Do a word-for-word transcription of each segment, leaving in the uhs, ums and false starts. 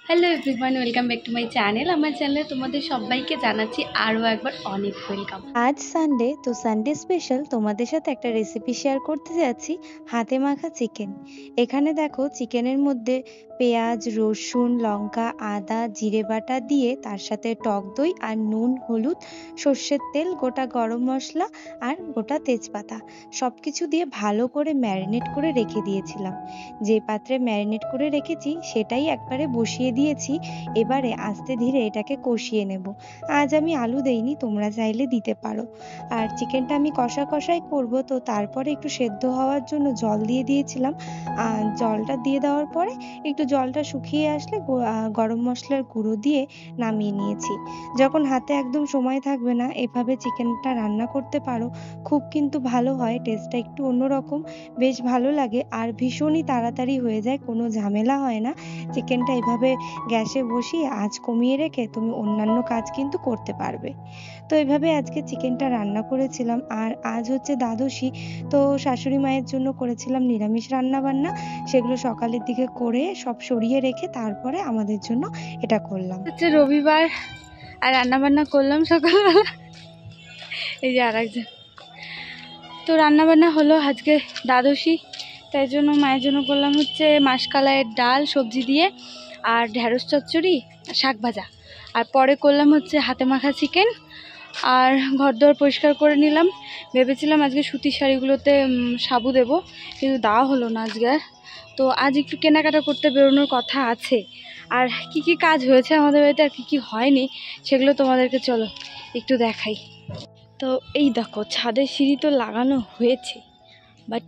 Hello everyone, welcome back to my channel. আমার চ্যানেলে তোমাদের সবাইকে জানাচ্ছি আরও একবার অনেক ওয়েলকাম। আজ সানডে, তো সানডে স্পেশাল তোমাদের সাথে একটা রেসিপি শেয়ার করতে যাচ্ছি, হাতে মাখা চিকেন। এখানে দেখো, চিকেনের মধ্যে পেঁয়াজ, রসুন, লঙ্কা, আদা, জিরে বাটা দিয়ে তার সাথে টক দই আর নুন, হলুদ, সর্ষের তেল, গোটা গরম মশলা আর গোটা তেজপাতা সব কিছু দিয়ে ভালো করে ম্যারিনেট করে রেখে দিয়েছিলাম। যে পাত্রে ম্যারিনেট করে রেখেছি সেটাই একবারে বসিয়ে দিয়েছি। এবারে আস্তে ধীরে এটাকে কষিয়ে নেব। আজ আমি আলু দেইনি, তোমরা চাইলে দিতে পারো। আর চিকেনটা আমি কষা কষাই করব, তো তারপরে একটু সেদ্ধ হওয়ার জন্য জল দিয়ে দিয়েছিলাম। আর জলটা দিয়ে দেওয়ার পরে একটু জলটা শুকিয়ে আসলে গরম মশলার গুঁড়ো দিয়ে নামিয়ে নিয়েছি। যখন হাতে একদম সময় থাকবে না, এভাবে চিকেনটা রান্না করতে পারো। খুব কিন্তু ভালো হয়, টেস্টটা একটু অন্যরকম, বেশ ভালো লাগে আর ভীষণই তাড়াতাড়ি হয়ে যায়, কোনো ঝামেলা হয় না। চিকেনটা এভাবে গ্যাসে বসিয়ে আঁচ কমিয়ে রেখে তুমি অন্যান্য কাজ কিন্তু করতে পারবে। তো এভাবে আজকে চিকেনটা রান্না করেছিলাম। আর আজ হচ্ছে দ্বাদশী, তো শাশুড়ি মায়ের জন্য করেছিলাম নিরামিষ রান্না বান্না। সেগুলো সকালের দিকে করে সব সরিয়ে রেখে তারপরে আমাদের জন্য এটা করলাম। হচ্ছে রবিবার আর রান্নাবান্না করলাম সকালবেলা। এই যে আর একজন, তো রান্নাবান্না হলো আজকে দ্বাদশী, তাই জন্য মায়ের জন্য করলাম হচ্ছে মাসকালাইয়ের ডাল সবজি দিয়ে আর ঢেঁড়স চচ্চড়ি, শাক ভাজা। আর পরে করলাম হচ্ছে হাতে মাখা চিকেন। আর ঘর দোর পরিষ্কার করে নিলাম। ভেবেছিলাম আজকে সুতির শাড়িগুলোতে সাবু দেবো, কিন্তু দেওয়া হলো না আজকে। তো আজ একটু কেনাকাটা করতে বেরোনোর কথা আছে। আর কি কি কাজ হয়েছে আমাদের বাড়িতে আর কী কী হয়নি সেগুলো তোমাদেরকে চলো একটু দেখাই। তো এই দেখো, ছাদের সিঁড়ি তো লাগানো হয়েছে, বাট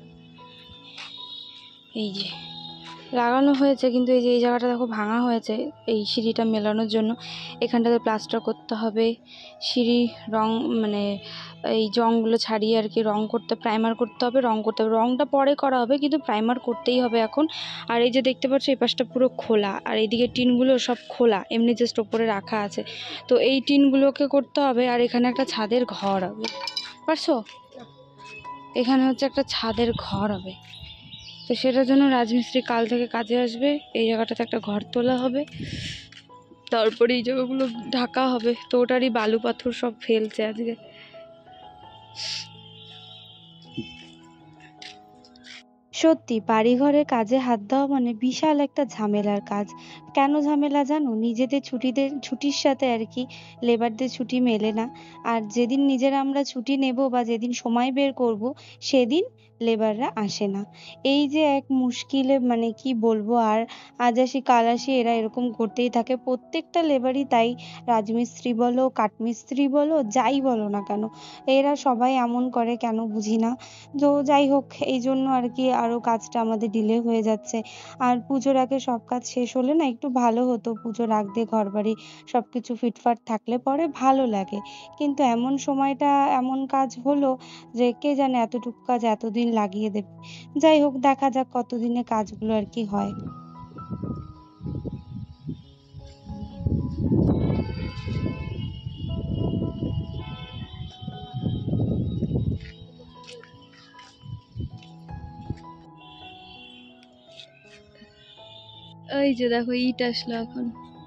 এই যে লাগানো হয়েছে, কিন্তু এই যে এই জায়গাটা দেখো ভাঙা হয়েছে এই সিঁড়িটা মেলানোর জন্য। এখানটাতে প্লাস্টার করতে হবে, সিঁড়ি রং মানে এই জংগুলো ছাড়িয়ে আর কি রং করতে, প্রাইমার করতে হবে, রং করতে হবে। রংটা পরে করা হবে, কিন্তু প্রাইমার করতেই হবে এখন। আর এই যে দেখতে পাচ্ছ, এই পাশটা পুরো খোলা, আর এইদিকে টিনগুলো সব খোলা, এমনি জাস্ট ওপরে রাখা আছে। তো এই টিনগুলোকে করতে হবে। আর এখানে একটা ছাদের ঘর হবে, পারছো? এখানে হচ্ছে একটা ছাদের ঘর হবে, তো সেটার জন্য রাজমিস্ত্রি কাল থেকে কাজে আসবে। এই জায়গাটাতে একটা ঘর তোলা হবে, তারপরে এই জায়গাগুলো ঢাকা হবে। তো ওটারই বালু পাথর সব ফেলছে আজকে। সত্যি বাড়িঘরের কাজে হাত দেওয়া মানে বিশাল একটা ঝামেলার কাজ। কেন ঝামেলা জানো? নিজেদের ছুটিদের ছুটির সাথে আর কি লেবারদের ছুটি মেলে না। আর যেদিন নিজেরা আমরা ছুটি নেব বা যেদিন সময় বের করব, সেদিন লেবাররা আসে না। এই যে এক মুশকিলে, মানে কি বলবো আর। আজ আসি কাল আসি, এরা এরকম করতেই থাকে প্রত্যেকটা লেবারই তাই। রাজমিস্ত্রি বলো, কাঠমিস্ত্রি বলো, যাই বলো না কেন, এরা সবাই এমন করে, কেন বুঝি না। তো যাই হোক, এই জন্য আর কি আরো কাজটা আমাদের ডিলে হয়ে যাচ্ছে। আর পুজোর আগে সব কাজ শেষ হলে না একটু ভালো হতো। পুজোর আগ দিয়ে ঘর বাড়ি সবকিছু ফিটফাট থাকলে পরে ভালো লাগে। কিন্তু এমন সময়টা এমন কাজ হলো যে কে জানে এতটুকু কাজ এতদিন লাগিয়ে দেবে। যাই হোক, দেখা যাক কতদিনে কাজগুলো আর কি হয়। ওই যে দেখো, ইট আসলো এখন,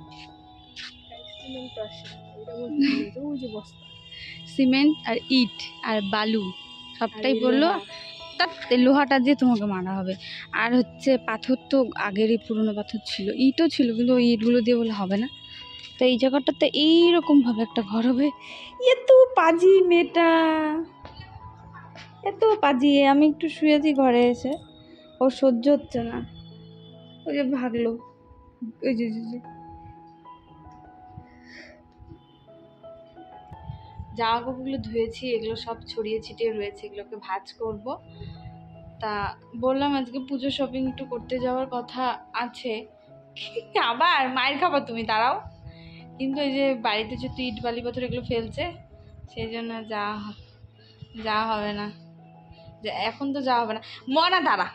সিমেন্ট আর ইট আর বালু সবটাই পড়লো। তার লোহাটা দিয়ে তোমাকে মারা হবে। আর হচ্ছে পাথর তো আগেরই পুরনো পাথর ছিল, ইটও ছিল, কিন্তু ওই ইটগুলো দিয়ে বলে হবে না। তো এই জায়গাটাতে এইরকম ভাবে একটা ঘর হবে। এত পাজি মেয়েটা, এত পাজি। আমি একটু শুয়েছি ঘরে এসে, ও সহ্য হচ্ছে না, ওই যে ভাগলো। ওই যে জামা কাপড়গুলো ধুয়েছি, এগুলো সব ছড়িয়ে ছিটিয়ে রয়েছে, এগুলোকে ভাঁজ করব। তা বললাম আজকে পুজো শপিং একটু করতে যাওয়ার কথা আছে। আবার মায়ের খাবার তুমি, দাঁড়াও। কিন্তু এই যে বাড়িতে যেহেতু ইট বালি পাথর এগুলো ফেলছে, সেই জন্য যাওয়া যাওয়া হবে না। এখন তো যাওয়া হবে না, মনা দাঁড়া।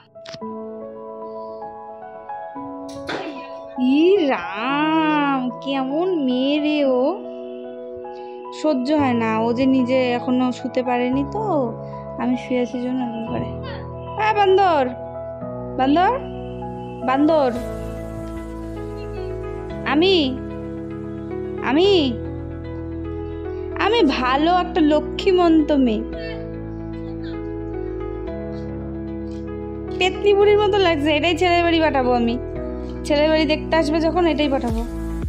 ই রাম, কেমন মেয়ে রে ও, সহ্য হয় না। ও যে নিজে এখনো শুতে পারেনি, তো আমি শুয়ে আছি জন্য এরকম করে। হ্যাঁ বান্দর, বান্দর, বান্দর, আমি আমি আমি ভালো একটা লক্ষ্মীমন্ত মেয়ে। পেতনি বুড়ির মতো লাগছে, এটাই ছেলের বাড়ি পাঠাবো আমি। ছেলের বাড়ি দেখতে আসবে যখন এটাই পাঠাবো।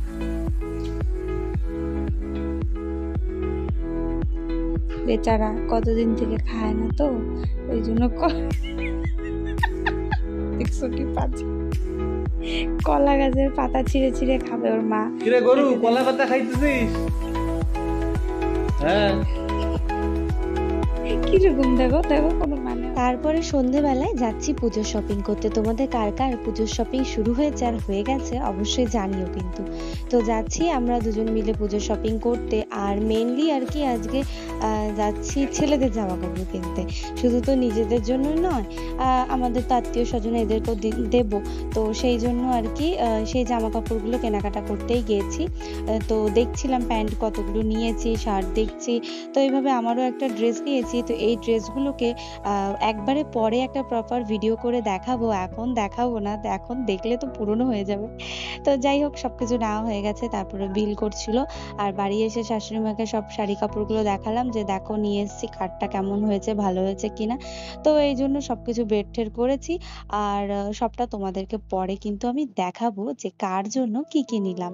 বেচারা কতদিন থেকে খায় না তো, ওই জন্য একশো কি পাঁচ কলা গাছের পাতা ছিঁড়ে ছিঁড়ে খাবে ওর মা। কিরে গরু, কলা পাতা খাইতেছিস? হ্যাঁ, কিরকম দেখো দেখো কোনো মানে। তারপরে সন্ধেবেলায় যাচ্ছি পুজোর শপিং করতে। তোমাদের কার কার পুজোর শপিং শুরু হয়েছে আর হয়ে গেছে অবশ্যই জানিও কিন্তু। তো যাচ্ছি আমরা দুজন মিলে পুজোর শপিং করতে। আর মেনলি আর কি আজকে আহ, যাচ্ছি ছেলেদের জামা কাপড় কিনতে। শুধু তো নিজেদের জন্যই নয়, আহ, আমাদের তো আত্মীয় স্বজন এদেরকেও দি- দেবো। তো সেই জন্য আর কি আহ, সেই জামা কাপড়গুলো কেনাকাটা করতেই গিয়েছি। আহ, তো দেখছিলাম প্যান্ট কতগুলো নিয়েছি, শার্ট দেখছি। তো এইভাবে আমারও একটা ড্রেস নিয়েছি। তো এই ড্রেসগুলোকে আহ, একবারে পরে একটা প্রপার ভিডিও করে দেখাবো, এখন দেখাবো না, তো এখন দেখলে তো পুরনো হয়ে যাবে। তো যাই হোক, সবকিছু নেওয়া হয়ে গেছে, তারপরে বিল করছিল। আর বাড়ি এসে শাশুড়ি মাকে সব শাড়ি কাপড়গুলো দেখালাম যে দেখো নিয়ে এসেছি, কাঠটা কেমন হয়েছে, ভালো হয়েছে কিনা। তো এই জন্য সবকিছু বের ঠের করেছি। আর আহ, সবটা তোমাদেরকে পরে কিন্তু আমি দেখাবো যে কার জন্য কি কি নিলাম।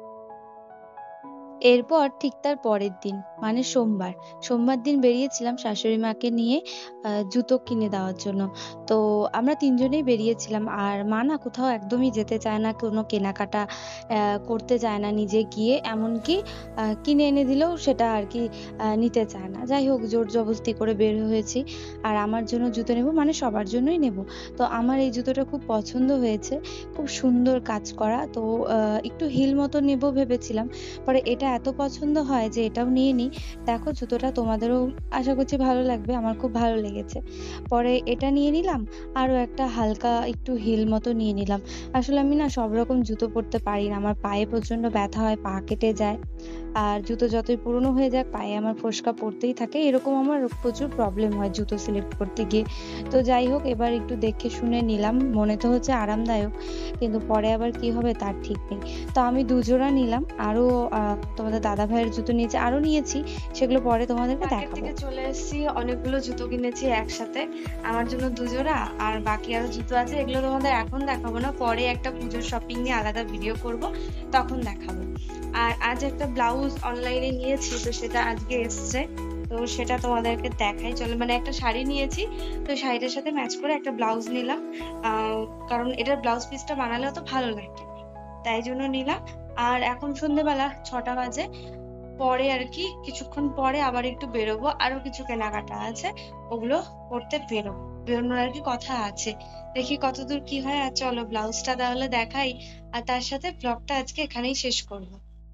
এরপর ঠিক তার পরের দিন মানে সোমবার সোমবার দিন বেরিয়েছিলাম শাশুড়ি মাকে নিয়ে আহ, জুতো কিনে দেওয়ার জন্য। তো আমরা তিনজনেই বেরিয়েছিলাম। আর মা না কোথাও একদমই যেতে চায় না, কোনো কেনাকাটা আহ, করতে চায় না নিজে গিয়ে, এমনকি আহ, কিনে এনে দিলেও সেটা আর কি আহ, নিতে চায় না। যাই হোক, জোর জবরদস্তি করে বের হয়েছি। আর আমার জন্য জুতো নেব মানে সবার জন্যই নেব। তো আমার এই জুতোটা খুব পছন্দ হয়েছে, খুব সুন্দর কাজ করা। তো আহ, একটু হিল মতো নেব ভেবেছিলাম, পরে এটা এত পছন্দ হয় যে এটাও নিয়ে নিই। দেখো জুতোটা তোমাদেরও আশা করছি ভালো লাগবে, আমার খুব ভালো লেগেছে। পরে এটা নিয়ে নিলাম, আরো একটা হালকা একটু হিল মতো নিয়ে নিলাম। আসলে আমি না সব রকম জুতো পরতে পারি না, আমার পায়ে প্রচন্ড ব্যথা হয়, পা কেটে যায়। আর জুতো যতই পুরনো হয়ে যাক পায়ে আমার ফোস্কা পড়তেই থাকে, এরকম আমার প্রচুর প্রবলেম হয় জুতো সিলেক্ট করতে গিয়ে। তো যাই হোক, এবার একটু দেখে শুনে নিলাম, মনে তো হচ্ছে আরামদায়ক, কিন্তু পরে আবার কি হবে তার ঠিক নেই। তো আমি দুজোড়া নিলাম, আরো আহ, তোমাদের দাদা ভাইয়ের জুতো নিয়েছি, আরো নিয়েছি, সেগুলো পরে তোমাদেরকে মার্কেট দেখাবো। থেকে চলে এসেছি, অনেকগুলো জুতো কিনেছি একসাথে, আমার জন্য দুজোড়া আর বাকি আরো জুতো আছে, এগুলো তোমাদের এখন দেখাবো না, পরে একটা পুজোর শপিং নিয়ে আলাদা ভিডিও করব, তখন দেখাবো। আর আজ একটা ব্লাউজ অনলাইনে নিয়েছি, তো সেটা আজকে এসছে, তো সেটা তোমাদেরকে দেখাই চলো। মানে একটা শাড়ি নিয়েছি, তো শাড়িটার সাথে ম্যাচ করে একটা ব্লাউজ নিলাম, আহ কারণ এটার ব্লাউজ পিসটা বানালেও তো ভালো লাগবে, তাই জন্য নিলাম। আর এখন সন্ধ্যেবেলা ছটা বাজে, পরে আর কি কিছুক্ষণ পরে আবার একটু বেরোবো, আরো কিছু কেনাকাটা আছে, ওগুলো করতে বেরোবো, বেরোনোর আর কি কথা আছে, দেখি কতদূর কি হয়। আর চলো ব্লাউজটা তাহলে দেখাই, আর তার সাথে ব্লগটা আজকে এখানেই শেষ করবো।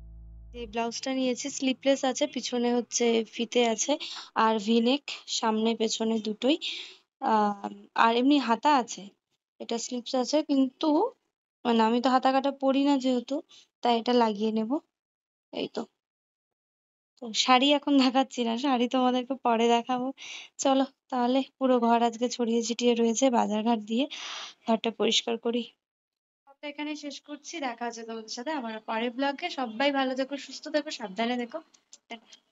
এই ব্লাউজটা নিয়েছি, স্লিভলেস আছে, পিছনে হচ্ছে ফিতে আছে, আর ভিনেক, সামনে পেছনে দুটোই। আহ আর এমনি হাতা আছে, এটা স্লিভস আছে কিন্তু, মানে আমি তো হাতা কাটা পরি না যেহেতু, তাই এটা লাগিয়ে নেব, এই তো। তো শাড়ি এখন দেখাচ্ছি না, শাড়ি তোমাদেরকে পরে দেখাবো। চলো তাহলে, পুরো ঘর আজকে ছড়িয়ে ছিটিয়ে রয়েছে, বাজার ঘাট দিয়ে ঘরটা পরিষ্কার করি। ব্লগটা এখানে শেষ করছি, দেখা হচ্ছে তোমাদের সাথে আমার পরের ব্লগে। সবাই ভালো থেকো, সুস্থ থেকো, সাবধানে থেকো।